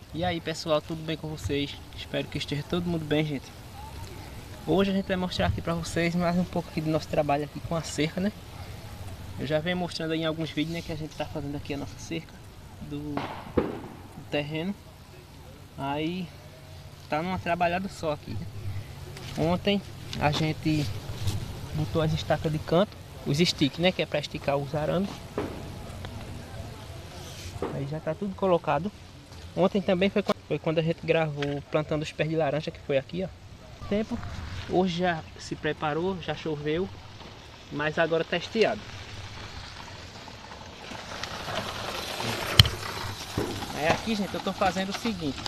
E aí pessoal, tudo bem com vocês? Espero que esteja todo mundo bem, gente. Hoje a gente vai mostrar aqui pra vocês mais um pouco aqui do nosso trabalho aqui com a cerca, né? Eu já venho mostrando aí em alguns vídeos, né, que a gente tá fazendo aqui a nossa cerca do terreno. Aí tá numa trabalhada só aqui, né? Ontem a gente botou as estacas de canto, os sticks, né, que é pra esticar os arames. Aí já tá tudo colocado. Ontem também foi quando a gente gravou plantando os pés de laranja, que foi aqui, ó. Tempo. Hoje já se preparou, já choveu, mas agora tá estiado. Aí aqui, gente, eu tô fazendo o seguinte.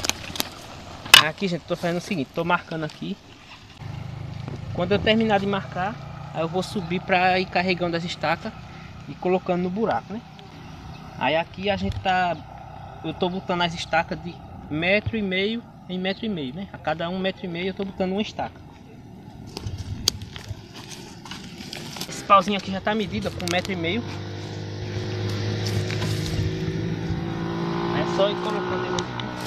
Tô marcando aqui. Quando eu terminar de marcar, aí eu vou subir para ir carregando as estacas e colocando no buraco, né? Aí aqui a gente tá, eu tô botando as estacas de 1,5 m em 1,5 m, né? A cada 1,5 m eu tô botando uma estaca. Esse pauzinho aqui já tá medido com 1,5 m. É só ir colocando ele.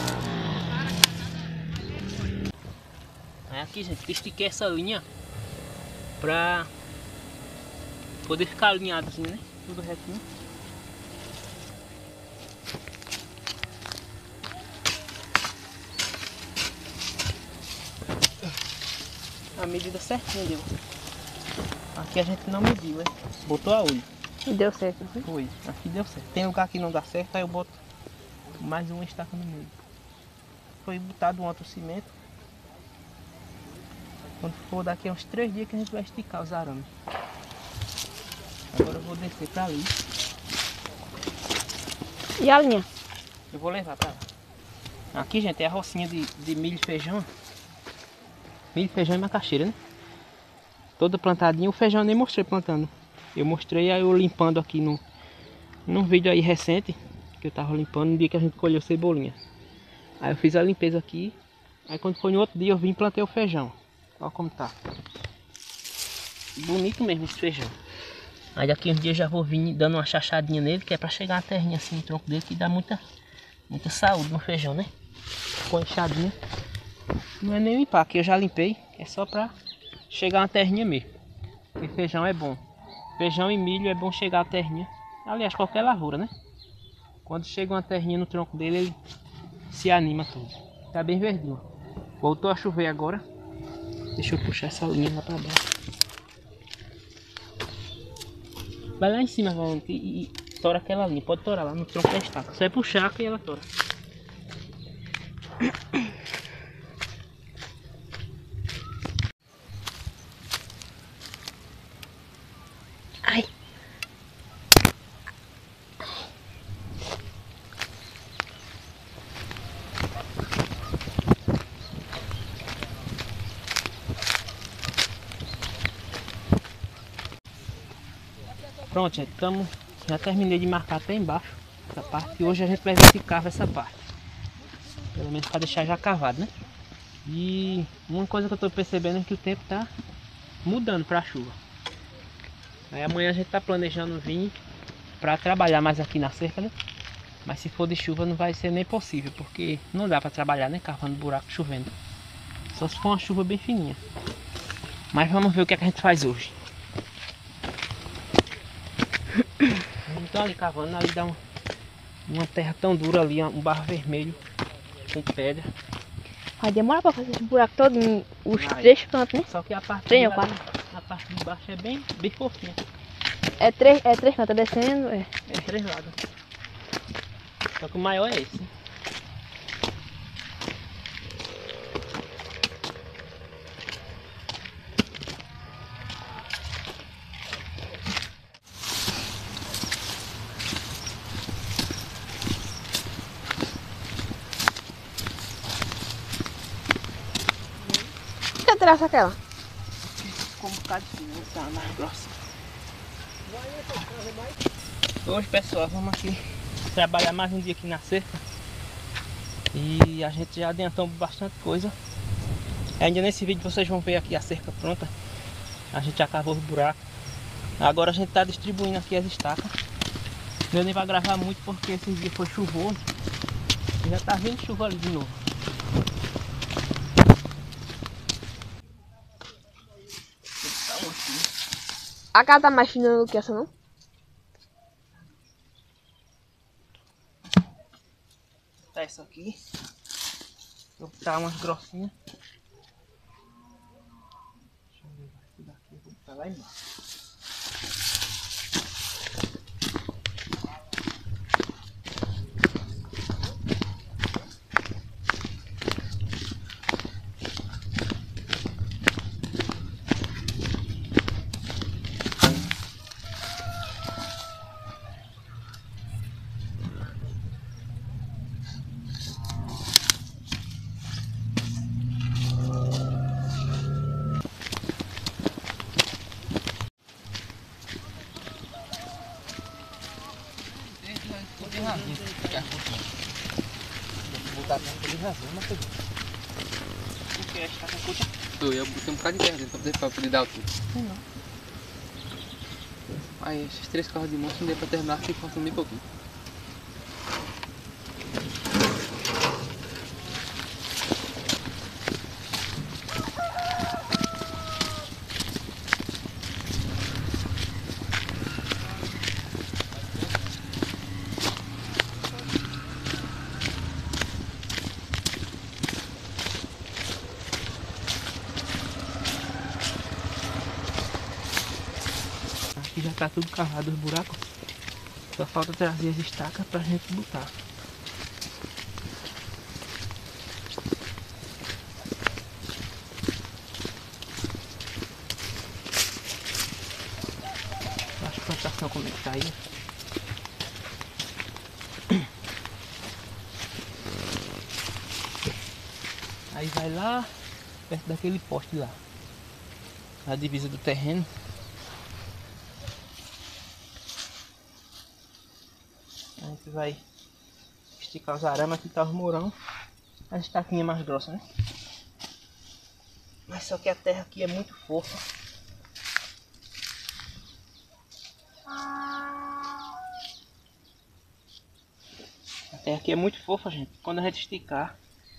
Aí aqui, gente, estiquei essa linha pra poder ficar alinhado assim, né? Tudo retinho. A medida certinha deu. Aqui a gente não mediu, né? Botou a olho. E deu certo, né? Foi, aqui deu certo. Tem lugar que não dá certo, aí eu boto mais uma estaca no meio. Foi botado um outro cimento. Quando for daqui a uns 3 dias que a gente vai esticar os arames. Agora eu vou descer pra ali. E a linha? Eu vou levar pra lá. Aqui, gente, é a rocinha de milho e feijão. Milho, feijão e macaxeira, né? Toda plantadinha. O feijão eu nem mostrei plantando. Eu mostrei aí eu limpando aqui num vídeo aí recente. Que eu tava limpando no dia que a gente colheu cebolinha. Aí eu fiz a limpeza aqui. Aí quando foi no outro dia eu vim e plantei o feijão. Olha como tá. Bonito mesmo esse feijão. Aí daqui uns dias já vou vir dando uma chachadinha nele. Que é pra chegar uma terrinha assim no tronco dele. Que dá muita saúde no feijão, né? Ficou inchadinha. Não é nem limpar, que eu já limpei. É só pra chegar uma terrinha mesmo. Porque feijão é bom. Feijão e milho é bom chegar a terrinha. Aliás, qualquer lavoura, né? Quando chega uma terrinha no tronco dele, ele se anima todo. Tá bem verdinho. Voltou a chover agora. Deixa eu puxar essa linha lá pra baixo. Vai lá em cima, Valente, e tora aquela linha. Pode torar lá no tronco da estaca. Só é puxar que ela tora. Ai! Pronto, gente, já terminei de marcar até embaixo essa parte. E hoje a gente vai ver se cava essa parte. Pelo menos para deixar já cavado, né? E uma coisa que eu tô percebendo é que o tempo tá mudando para chuva. Aí amanhã a gente tá planejando vir para trabalhar mais aqui na cerca, né? Mas se for de chuva não vai ser nem possível, porque não dá para trabalhar, né? Cavando buraco chovendo. Só se for uma chuva bem fininha. Mas vamos ver o que é que a gente faz hoje. Então ali cavando, ali dá uma terra tão dura ali, um barro vermelho com pedra. Vai demorar pra fazer esse buraco todo, os 3 cantos, né? Só que a parte, 3 ou 4. A parte de baixo é bem fofinha. É 3 cantos, descendo, é. É 3 lados. Só que o maior é esse. Que traça aquela? Ficou um bocado de fino, tá mais grossa. Hoje, pessoal, vamos aqui trabalhar mais um dia aqui na cerca. E a gente já adiantou bastante coisa. Ainda nesse vídeo vocês vão ver aqui a cerca pronta. A gente já cavou os buracos. Agora a gente está distribuindo aqui as estacas. Eu nem vai gravar muito porque esse dia foi chuvoso. A Já tá vindo chuva ali de novo. A casa tá mais fina do que essa, não? Tá essa aqui. Vou botar umas grossinhas. Deixa eu levar isso daqui. Vou botar lá embaixo. Porque a estaca curta. Eu botei um bocado de terra dentro pra poder dar altura. Aí esses 3 carros de monstro não deu pra terminar porque faltam bem pouquinho. Aqui já tá tudo cavado os buracos. Só falta trazer as estacas pra gente botar. Acho que a plantação como é que tá aí. Aí vai lá, perto daquele poste lá. Na divisa do terreno. A gente vai esticar os arames, aqui tá os morão. As estaquinhas mais grossas, né? Mas só que a terra aqui é muito fofa. A terra aqui é muito fofa, gente. Quando a gente esticar,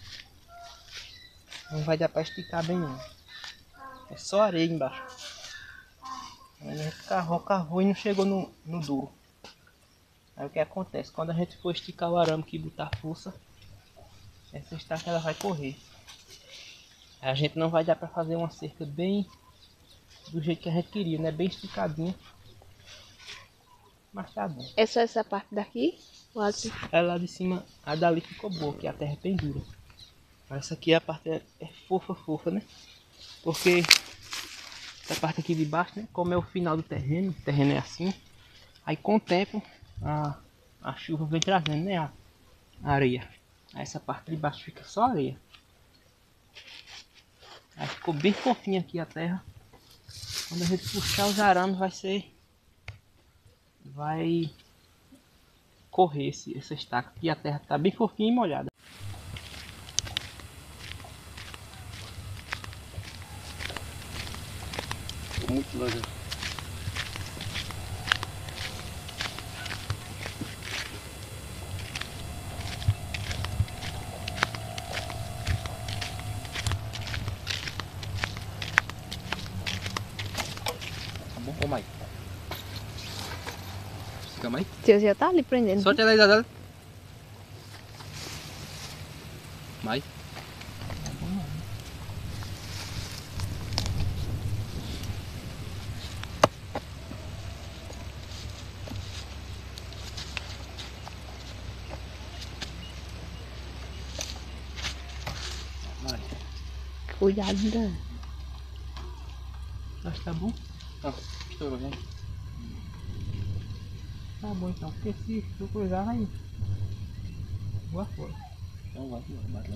não vai dar pra esticar bem não. É só areia embaixo. Aí a gente cavou e não chegou no duro. Aí o que acontece? Quando a gente for esticar o arame aqui e botar força, essa estaca ela vai correr. Aí a gente não vai dar pra fazer uma cerca bem do jeito que a gente queria, né? Bem esticadinha. Mas tá bom. É só essa parte daqui? É lá de cima, a dali ficou boa, que a terra é bem dura. Essa aqui a parte é fofa, né? Porque essa parte aqui de baixo, né? Como é o final do terreno, o terreno é assim. Aí com o tempo a chuva vem trazendo, né? A areia. Aí essa parte de baixo fica só areia. Aí ficou bem fofinha aqui a terra. Quando a gente puxar os arames vai correr essa estaca. Aqui a terra tá bem fofinha e molhada. Muito legal. Tá bom? Vamos aí. Calma aí. Seu já tá ali prendendo. Sorte ela aí, Zadela. Vai. Vai. Cuidado, né? Acho que tá bom? Ó, estourou, né? Tá bom então, porque se eu cruzar vai voar fora. Então vai lá.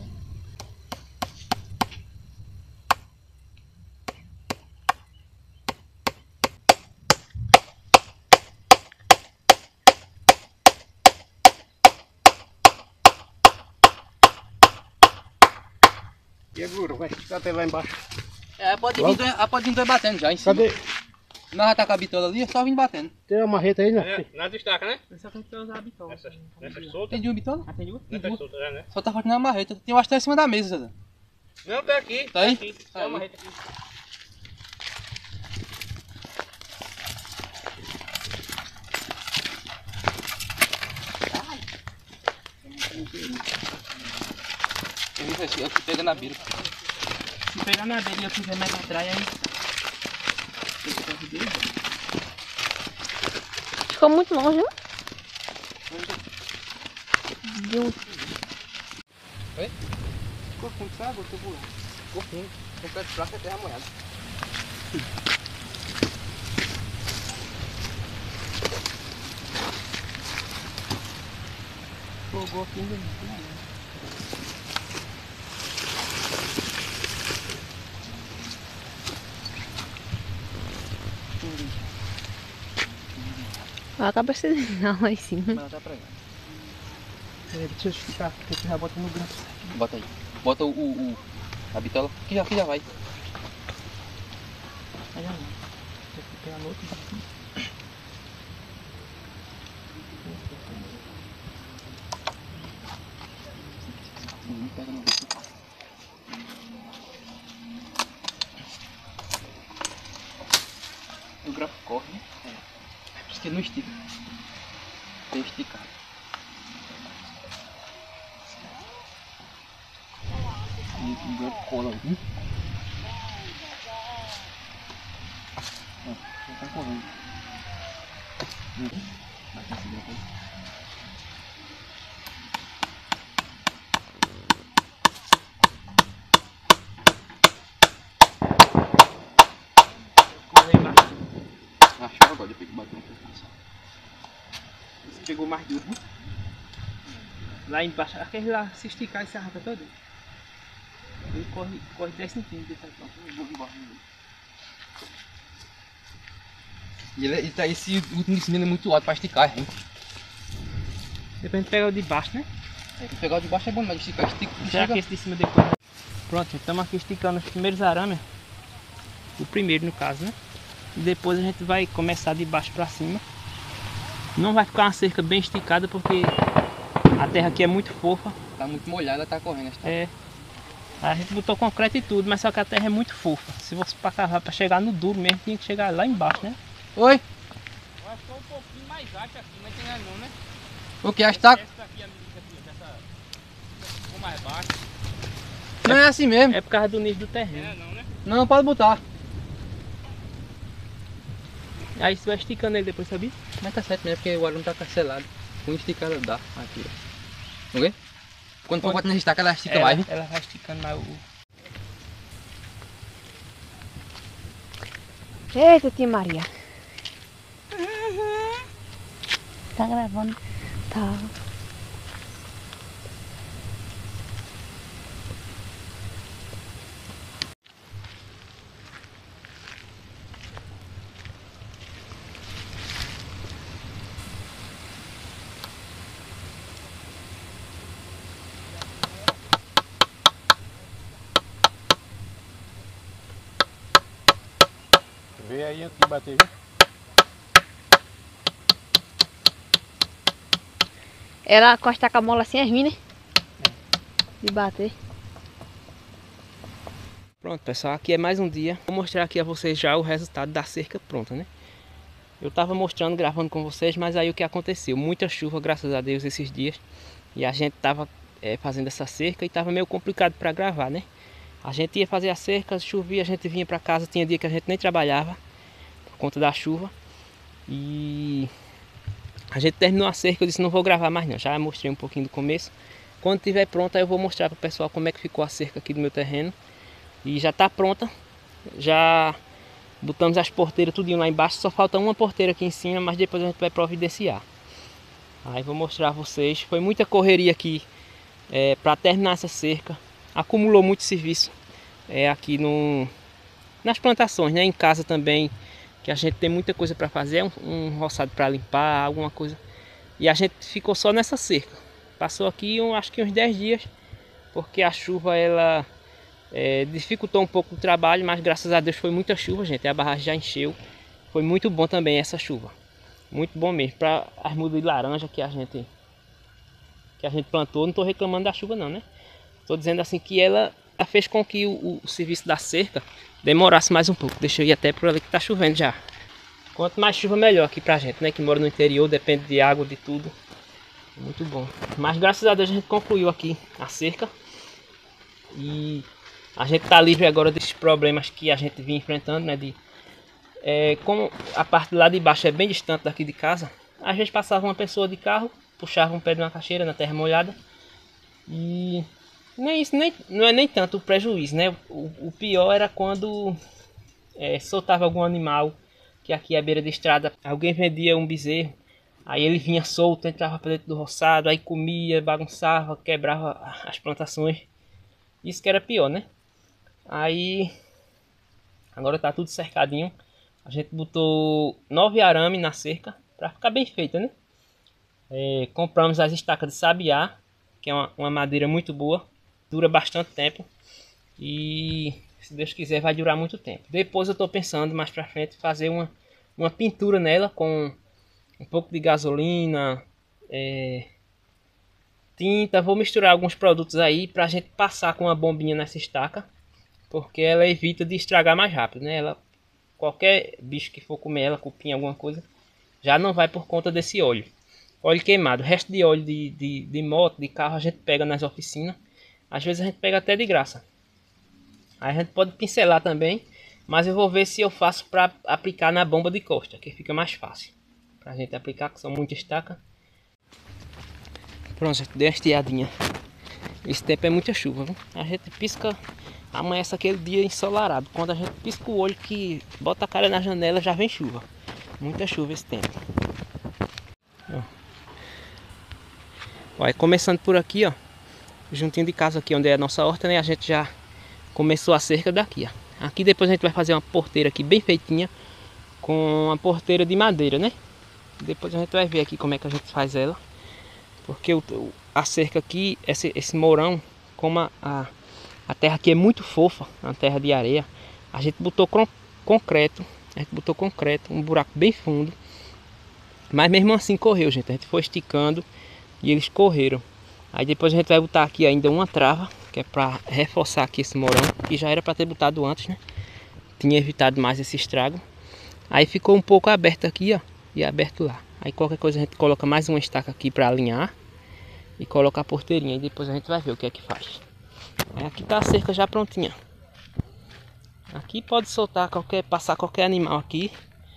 E agora, vai esticar até lá embaixo. É, pode vir dois batendo já em cima. Cadê? Nós já tá com a bitola ali, é só vir batendo. Tem uma marreta aí, né? Nas estacas, né? Só que a gente vai usar a bitola. Nessas soltas? Tem de uma bitola? Ah, tem duas? Nessas duas. soltas, é, né? Só tá faltando uma marreta. Tem uma em cima da mesa, Zé. Não, tá aqui. Tá aí? Aqui. Tá aí. Uma marreta aqui. Eu que pega na beira. Se pegar na beira e eu fizer mais atrás, aí... Ficou muito longe, né? De um... Ficou fundo, sabe? Eu tô voando. Ficou fundo. Tem pé de praça e terra molhada. Fogou aqui ainda. Olha a cabeça dela lá em cima. Mas ela tá pregando. Deixa eu explicar, porque tu já bota no branco. Bota aí. Bota a bitola que já vai. Aí já não. Deixa eu pegar no outro. Pega no bico. O grafo corre, né? É. Por isso que ele não estica. Tem que esticar. E o grafo cola ali. Ó, já tá correndo. Vai conseguir depois. Cola aí embaixo. Achou agora, depois que bateu no pescoço. Você pegou mais duro, né? Lá embaixo, aquele lá, se esticar e se arranca todo. Ele corre 10 centímetros. E ele tá, esse último de cima é muito alto pra esticar, hein? Depois a gente pega o de baixo, né? É, pegar o de baixo é bom, mas esticar, Já que esse de cima depois. Pronto, estamos aqui esticando os primeiros arames. O primeiro no caso, né? E depois a gente vai começar de baixo pra cima. Não vai ficar uma cerca bem esticada porque a terra aqui é muito fofa. Tá muito molhada, tá correndo. Tá? É. A gente botou concreto e tudo, mas só que a terra é muito fofa. Se fosse pra cavar, pra chegar no duro mesmo, tinha que chegar lá embaixo, né? Oi? Eu acho que é um pouquinho mais alto aqui, mas tem não, né? O que? A estaca? Essa daqui, essa ficou mais baixo. Não é assim mesmo. É por causa do nível do terreno. Não, né? Não, pode botar. Aí você vai esticando ele depois, sabia? Mas tá certo mesmo, porque o arame tá cancelado. Com esticada dá. Aqui, ó. Ok? Quando for botar na estaca, ela estica mais, hein? Ela vai esticando mais o... Eita, tia Maria. Tá gravando. Tá. Vê aí antes de bater, viu? Ela costa com a mola assim, é ruim, né? De bater. Pronto, pessoal, aqui é mais um dia. Vou mostrar aqui a vocês já o resultado da cerca pronta, né? Eu tava mostrando, gravando com vocês, mas aí o que aconteceu? Muita chuva, graças a Deus, esses dias. E a gente tava fazendo essa cerca e tava meio complicado para gravar, né? A gente ia fazer a cerca, chovia, a gente vinha para casa, tinha dia que a gente nem trabalhava por conta da chuva. E a gente terminou a cerca, eu disse não vou gravar mais não, já mostrei um pouquinho do começo. Quando tiver pronta eu vou mostrar para o pessoal como é que ficou a cerca aqui do meu terreno. E já está pronta, já botamos as porteiras tudinho lá embaixo, só falta uma porteira aqui em cima, mas depois a gente vai providenciar. Aí vou mostrar a vocês, foi muita correria aqui para terminar essa cerca, acumulou muito serviço aqui nas plantações, né? Em casa também, que a gente tem muita coisa para fazer, um roçado para limpar, alguma coisa. E a gente ficou só nessa cerca, passou aqui acho que uns 10 dias, porque a chuva ela... dificultou um pouco o trabalho, mas graças a Deus foi muita chuva, gente. A barragem já encheu foi muito bom também essa chuva. Muito bom mesmo. Para as mudas de laranja que a gente plantou, não estou reclamando da chuva não, né? Estou dizendo assim que ela fez com que o serviço da cerca demorasse mais um pouco. Deixa eu ir até por ali que está chovendo já. Quanto mais chuva, melhor aqui pra gente, né? Que mora no interior, depende de água, de tudo. Muito bom. Mas graças a Deus a gente concluiu aqui a cerca. E a gente tá livre agora desses problemas que a gente vinha enfrentando, né? Como a parte lá de baixo é bem distante daqui de casa, às vezes passava uma pessoa de carro, puxava um pé de uma caixeira na terra molhada. E nem isso, não é nem tanto o prejuízo, né? O pior era quando soltava algum animal, que aqui à beira da estrada alguém vendia um bezerro, aí ele vinha solto, entrava para dentro do roçado, aí comia, bagunçava, quebrava as plantações. Isso que era pior, né? Aí agora tá tudo cercadinho. A gente botou 9 arames na cerca para ficar bem feita, né? Compramos as estacas de sabiá, que é uma madeira muito boa, dura bastante tempo e se Deus quiser vai durar muito tempo. Depois eu estou pensando mais para frente fazer uma pintura nela com um pouco de gasolina, tinta. Vou misturar alguns produtos aí para a gente passar com uma bombinha nessa estaca, porque ela evita de estragar mais rápido, né? Qualquer bicho que for comer ela, cupim, alguma coisa, já não vai por conta desse óleo. Óleo queimado, o resto de óleo de moto, de carro a gente pega nas oficinas. Às vezes a gente pega até de graça. Aí a gente pode pincelar também, mas eu vou ver se eu faço para aplicar na bomba de costa, que fica mais fácil pra gente aplicar, que são muitas estacas. Pronto, gente, dei uma estiadinha. Esse tempo é muita chuva, viu? A gente pisca, amanhece aquele dia ensolarado. Quando a gente pisca o olho, que bota a cara na janela, já vem chuva. Muita chuva esse tempo. Vai começando por aqui, ó, juntinho de casa aqui onde é a nossa horta, né? A gente já começou a cerca daqui, ó. Aqui depois a gente vai fazer uma porteira aqui bem feitinha, com uma porteira de madeira, né? Depois a gente vai ver aqui como é que a gente faz ela, porque a cerca aqui, esse mourão, como a terra aqui é muito fofa, a terra de areia, a gente botou concreto, um buraco bem fundo, mas mesmo assim correu, gente. A gente foi esticando e eles correram. Aí depois a gente vai botar aqui ainda uma trava, que é para reforçar aqui esse mourão, que já era para ter botado antes, né? Tinha evitado mais esse estrago. Aí ficou um pouco aberto aqui, ó, e aberto lá. Aí qualquer coisa a gente coloca mais uma estaca aqui para alinhar e coloca a porteirinha, e depois a gente vai ver o que é que faz. Aí aqui tá a cerca já prontinha. Aqui pode soltar passar qualquer animal aqui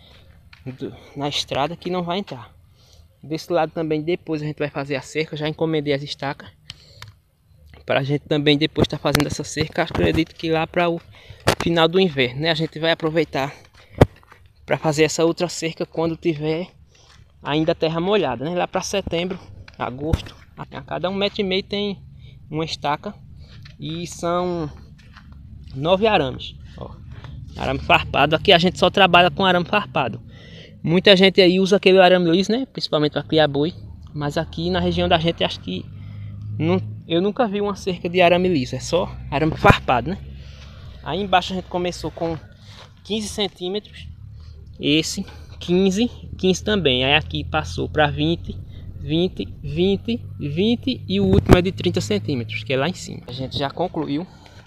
na estrada que não vai entrar. Desse lado também depois a gente vai fazer a cerca. Já encomendei as estacas para a gente também depois estar fazendo essa cerca. Acredito que lá para o final do inverno, né? A gente vai aproveitar para fazer essa outra cerca quando tiver ainda terra molhada, né? Lá para setembro, agosto. A cada 1,5 m tem uma estaca e são 9 arames. Ó, arame farpado. Aqui a gente só trabalha com arame farpado. Muita gente aí usa aquele arame liso, né? Principalmente para criar boi. Mas aqui na região da gente, acho que eu nunca vi uma cerca de arame liso. É só arame farpado, né? Aí embaixo a gente começou com 15 centímetros. Esse 15 também. Aí aqui passou para 20, 20, 20, 20 e o último é de 30 centímetros, que é lá em cima. A gente já concluiu.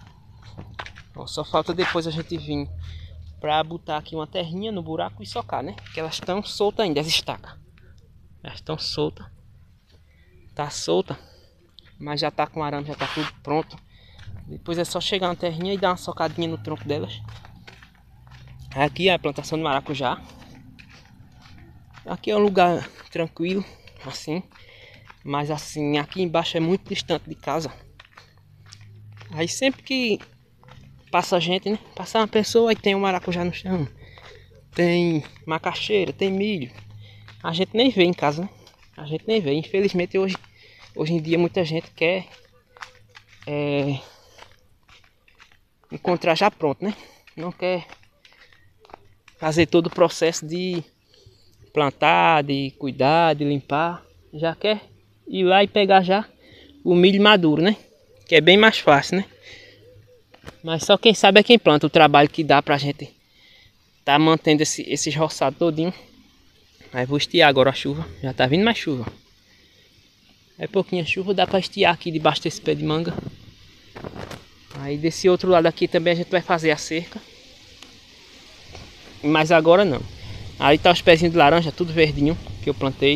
Ó, só falta depois a gente vir para botar aqui uma terrinha no buraco e socar, né? Porque elas estão soltas ainda, as estacas. Elas estão soltas. Tá solta, mas já tá com arame, já tá tudo pronto. Depois é só chegar uma terrinha e dar uma socadinha no tronco delas. Aqui é a plantação de maracujá. Aqui é um lugar tranquilo, assim. Mas assim, aqui embaixo é muito distante de casa. Aí sempre que passa gente, né? Passa uma pessoa e tem um maracujá no chão. Tem macaxeira, tem milho. A gente nem vê em casa, né? A gente nem vê. Infelizmente hoje em dia muita gente quer encontrar já pronto, né? Não quer fazer todo o processo de plantar, de cuidar, de limpar. Já quer ir lá e pegar já o milho maduro, né? Que é bem mais fácil, né? Mas só quem sabe é quem planta, o trabalho que dá pra gente tá mantendo esses roçados todinho. Aí vou estiar agora a chuva. Já tá vindo mais chuva. É pouquinha chuva, dá pra estiar aqui debaixo desse pé de manga. Aí desse outro lado aqui também a gente vai fazer a cerca. Mas agora não. Aí tá os pezinhos de laranja, tudo verdinho, que eu plantei.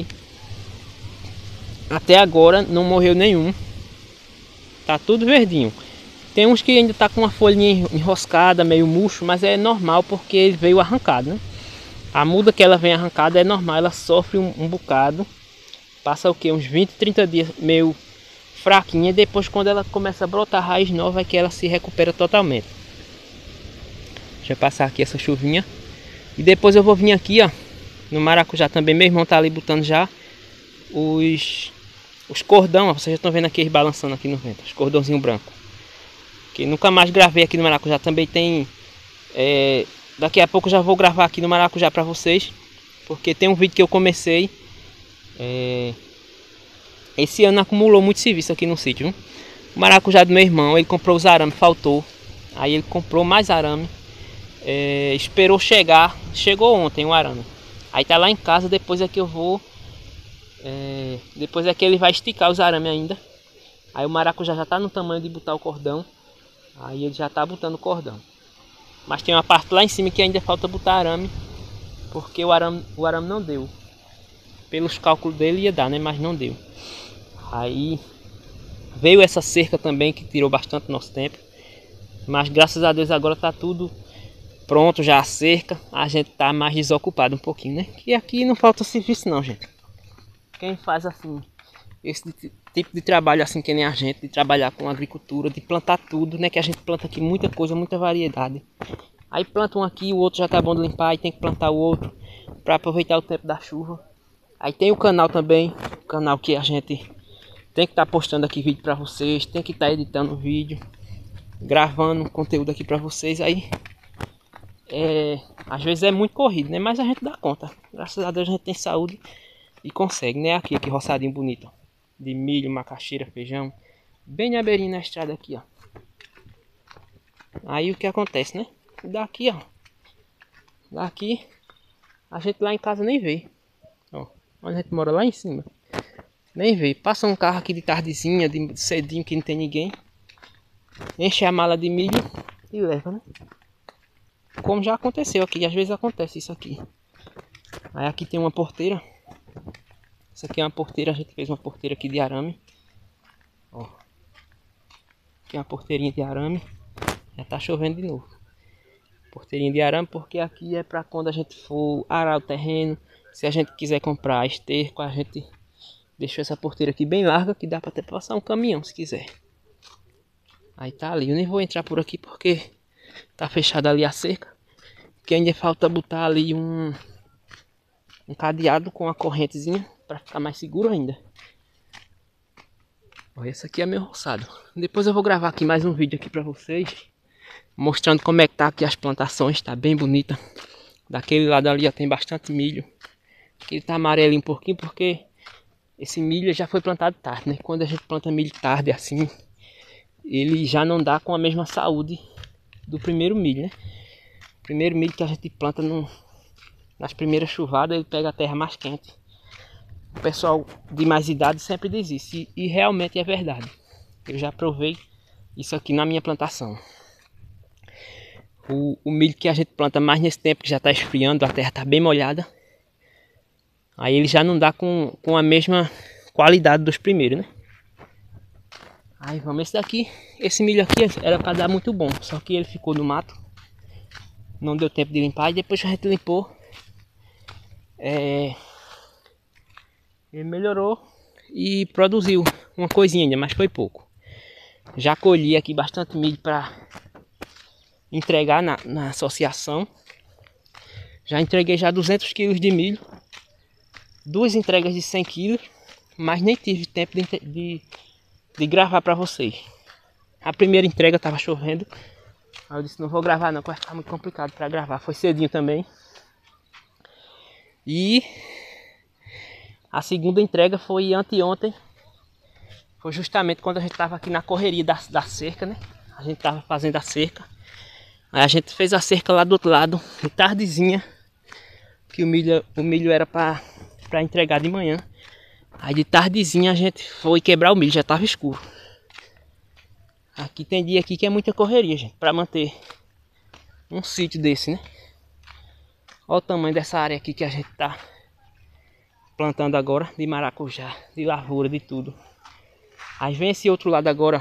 Até agora não morreu nenhum. Tá tudo verdinho. Tem uns que ainda tá com uma folhinha enroscada, meio murcho, mas é normal porque ele veio arrancado, né? A muda que ela vem arrancada é normal, ela sofre um bocado. Passa o que? Uns 20, 30 dias meio fraquinha. E depois quando ela começa a brotar raiz nova é que ela se recupera totalmente. Deixa eu passar aqui essa chuvinha. E depois eu vou vir aqui, ó, no maracujá também. Meu irmão tá ali botando já os cordão, ó, vocês já estão vendo aqui eles balançando aqui no vento, os cordãozinhos brancos. Que nunca mais gravei aqui no maracujá. Também tem... daqui a pouco eu já vou gravar aqui no maracujá pra vocês. Porque tem um vídeo que eu comecei. Esse ano acumulou muito serviço aqui no sítio, viu? O maracujá do meu irmão, ele comprou os arames, faltou. Aí ele comprou mais arame. Esperou chegar. Chegou ontem o arame. Aí tá lá em casa, depois é que eu vou... depois é que ele vai esticar os arames ainda. Aí o maracujá já tá no tamanho de botar o cordão. Aí ele já tá botando o cordão. Mas tem uma parte lá em cima que ainda falta botar arame. Porque o arame não deu. Pelos cálculos dele ia dar, né? Mas não deu. Aí veio essa cerca também que tirou bastante nosso tempo. Mas graças a Deus agora tá tudo pronto, já a cerca. A gente tá mais desocupado um pouquinho, né? Que aqui não falta serviço não, gente. Quem faz assim, esse tipo de trabalho assim que nem a gente, de trabalhar com agricultura, de plantar tudo, né? Que a gente planta aqui muita coisa, muita variedade. Aí planta um aqui, o outro já tá bom de limpar, e tem que plantar o outro para aproveitar o tempo da chuva. Aí tem o canal também, o canal que a gente tem que estar postando aqui vídeo para vocês, tem que estar editando vídeo, gravando conteúdo aqui para vocês. Aí às vezes é muito corrido, né? Mas a gente dá conta. Graças a Deus a gente tem saúde e consegue, né? Aqui roçadinho bonito, ó, de milho, macaxeira, feijão, bem na beirinha na estrada aqui, ó. Aí o que acontece, né? Daqui, ó, daqui a gente lá em casa nem vê, ó, onde a gente mora lá em cima, nem vê. Passa um carro aqui de tardezinha, de cedinho, que não tem ninguém, enche a mala de milho e leva, né? Como já aconteceu aqui, às vezes acontece isso aqui. Aí aqui tem uma porteira. Essa aqui é uma porteira, a gente fez uma porteira aqui de arame. Ó. Aqui é uma porteirinha de arame. Já tá chovendo de novo. Porteirinha de arame porque aqui é para quando a gente for arar o terreno. Se a gente quiser comprar esterco, a gente deixou essa porteira aqui bem larga, que dá para até passar um caminhão se quiser. Aí tá ali, eu nem vou entrar por aqui porque tá fechada ali a cerca. Que ainda falta botar ali um cadeado com a correntezinha para ficar mais seguro ainda. Olha, esse aqui é meu roçado. Depois eu vou gravar aqui mais um vídeo aqui para vocês, mostrando como é que tá aqui as plantações. Tá bem bonita. Daquele lado ali já tem bastante milho. Aqui ele tá amarelinho um pouquinho porque esse milho já foi plantado tarde, né? Quando a gente planta milho tarde assim, ele já não dá com a mesma saúde do primeiro milho, né? O primeiro milho que a gente planta nas primeiras chuvadas, ele pega a terra mais quente. O pessoal de mais idade sempre diz isso, e realmente é verdade. Eu já provei isso aqui na minha plantação. O milho que a gente planta mais nesse tempo, que já está esfriando, a terra está bem molhada, aí ele já não dá com a mesma qualidade dos primeiros, né? Aí vamos, esse milho aqui era para dar muito bom, só que ele ficou no mato, não deu tempo de limpar. E depois que a gente limpou, ele melhorou e produziu uma coisinha ainda, mas foi pouco. Já colhi aqui bastante milho para entregar na associação. Já entreguei já 200 kg de milho, 2 entregas de 100 kg, mas nem tive tempo de gravar para vocês. A primeira entrega estava chovendo, aí eu disse não vou gravar não, vai ficar muito complicado para gravar. Foi cedinho também. E a segunda entrega foi anteontem. Foi justamente quando a gente estava aqui na correria da cerca, né? A gente estava fazendo a cerca. Aí a gente fez a cerca lá do outro lado, de tardezinha, que o milho era pra entregar de manhã. Aí de tardezinha a gente foi quebrar o milho, já tava escuro. Aqui tem dia aqui que é muita correria, gente, pra manter um sítio desse, né? Olha o tamanho dessa área aqui que a gente tá plantando agora, de maracujá, de lavoura, de tudo. Aí vem esse outro lado agora,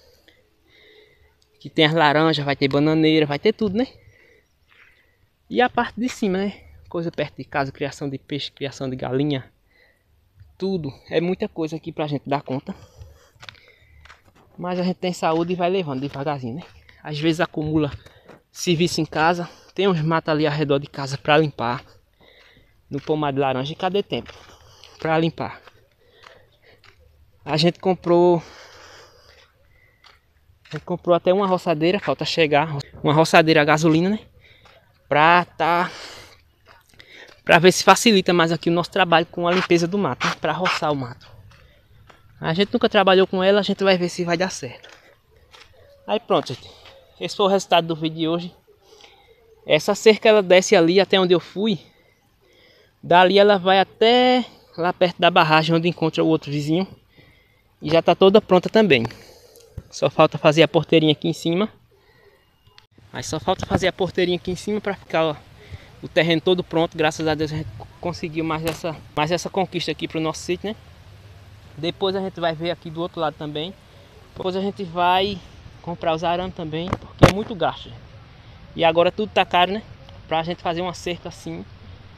que tem as laranjas, vai ter bananeira, vai ter tudo, né? E a parte de cima, né? Coisa perto de casa, criação de peixe, criação de galinha. Tudo, é muita coisa aqui pra gente dar conta. Mas a gente tem saúde e vai levando devagarzinho, né? Às vezes acumula serviço em casa. Tem uns matos ali ao redor de casa pra limpar. No pomar de laranja, e cadê tempo pra limpar? A gente comprou até uma roçadeira, falta chegar. Uma roçadeira a gasolina, né? Pra ver se facilita mais aqui o nosso trabalho com a limpeza do mato, né? Pra roçar o mato. A gente nunca trabalhou com ela, a gente vai ver se vai dar certo. Aí pronto, gente. Esse foi o resultado do vídeo de hoje. Essa cerca ela desce ali até onde eu fui. Dali ela vai até lá perto da barragem onde encontra o outro vizinho. E já tá toda pronta também. Só falta fazer a porteirinha aqui em cima. Aí só falta fazer a porteirinha aqui em cima para ficar ó, o terreno todo pronto. Graças a Deus a gente conseguiu mais essa conquista aqui para o nosso sítio, né? Depois a gente vai ver aqui do outro lado também. Depois a gente vai comprar os arames também, porque é muito gasto, gente. E agora tudo tá caro, né? Pra gente fazer uma cerca assim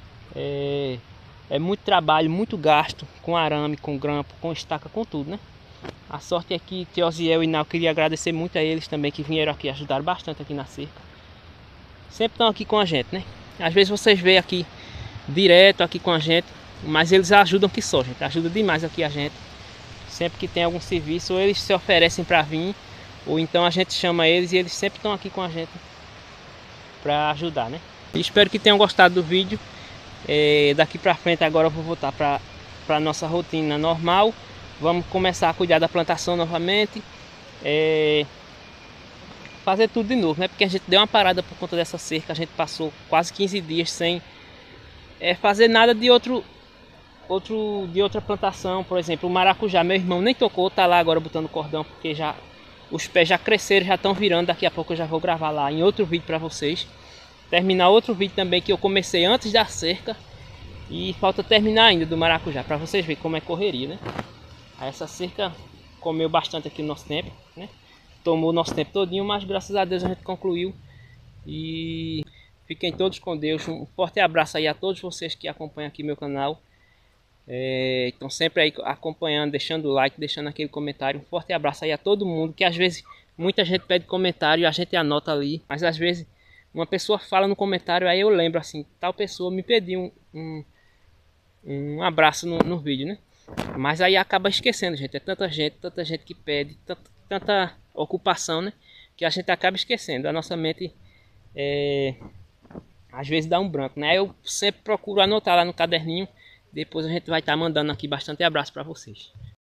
é muito trabalho, muito gasto com arame, com grampo, com estaca, com tudo, né? A sorte é que Teosiel e Nau, queria agradecer muito a eles também que vieram aqui, ajudaram bastante aqui na cerca. Sempre estão aqui com a gente, né? Às vezes vocês veem aqui direto aqui com a gente, mas eles ajudam que só, gente. Ajuda demais aqui a gente. Sempre que tem algum serviço, ou eles se oferecem para vir, ou então a gente chama eles e eles sempre estão aqui com a gente para ajudar, né? E espero que tenham gostado do vídeo. Daqui para frente agora eu vou voltar para nossa rotina normal. Vamos começar a cuidar da plantação novamente. Fazer tudo de novo, né? Porque a gente deu uma parada por conta dessa cerca. A gente passou quase 15 dias sem fazer nada de outra plantação. Por exemplo, o maracujá, meu irmão nem tocou, tá lá agora botando cordão, porque já os pés já cresceram, já estão virando. Daqui a pouco eu já vou gravar lá em outro vídeo para vocês. Terminar outro vídeo também que eu comecei antes da cerca. E falta terminar ainda do maracujá, para vocês verem como é correria, né? Aí essa cerca comeu bastante aqui no nosso tempo, né? Tomou o nosso tempo todinho, mas graças a Deus a gente concluiu. E fiquem todos com Deus. Um forte abraço aí a todos vocês que acompanham aqui meu canal. Estão sempre aí acompanhando, deixando o like, deixando aquele comentário. Um forte abraço aí a todo mundo, que às vezes muita gente pede comentário e a gente anota ali, mas às vezes uma pessoa fala no comentário, aí eu lembro assim, tal pessoa me pediu um abraço no vídeo, né? Mas aí acaba esquecendo, gente. É tanta gente que pede, tanta ocupação, né? Que a gente acaba esquecendo. A nossa mente às vezes dá um branco, né? Eu sempre procuro anotar lá no caderninho. Depois a gente vai estar mandando aqui bastante abraço para vocês.